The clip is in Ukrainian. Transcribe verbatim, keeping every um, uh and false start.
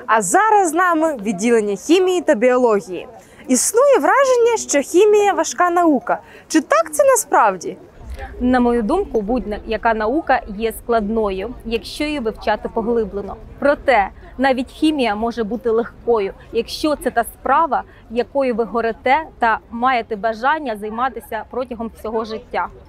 А зараз з нами відділення хімії та біології. Існує враження, що хімія – важка наука. Чи так це насправді? На мою думку, будь-яка наука є складною, якщо її вивчати поглиблено. Проте, навіть хімія може бути легкою, якщо це та справа, якою ви горите та маєте бажання займатися протягом всього життя.